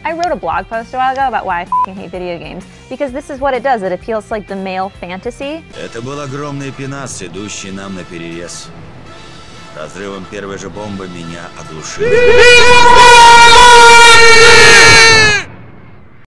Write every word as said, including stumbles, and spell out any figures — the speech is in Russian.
I wrote a blog post a while ago about why I f***ing hate video games, because this is what it does. It appeals to like the male fantasy. Это был огромный пенас, идущий нам на перерез. Разрывом первой же бомбы меня оглушили.